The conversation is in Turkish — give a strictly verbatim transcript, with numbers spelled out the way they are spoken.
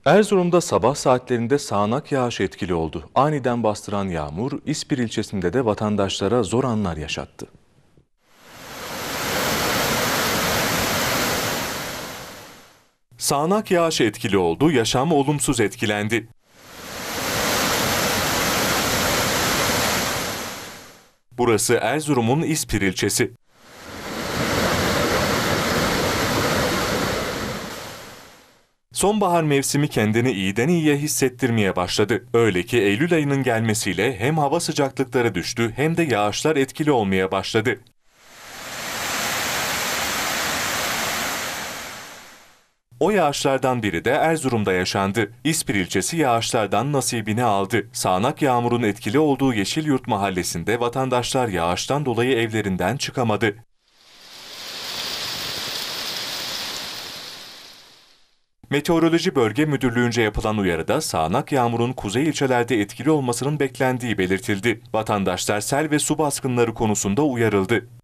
Erzurum'da sabah saatlerinde sağanak yağış etkili oldu. Aniden bastıran yağmur İspir ilçesinde de vatandaşlara zor anlar yaşattı. Sağanak yağış etkili oldu, yaşam olumsuz etkilendi. Burası Erzurum'un İspir ilçesi. Sonbahar mevsimi kendini iyiden iyiye hissettirmeye başladı. Öyle ki Eylül ayının gelmesiyle hem hava sıcaklıkları düştü hem de yağışlar etkili olmaya başladı. O yağışlardan biri de Erzurum'da yaşandı. İspir ilçesi yağışlardan nasibini aldı. Sağanak yağmurun etkili olduğu Yeşilyurt mahallesinde vatandaşlar yağıştan dolayı evlerinden çıkamadı. Meteoroloji Bölge Müdürlüğü'nce yapılan uyarıda sağanak yağmurun kuzey ilçelerde etkili olmasının beklendiği belirtildi. Vatandaşlar sel ve su baskınları konusunda uyarıldı.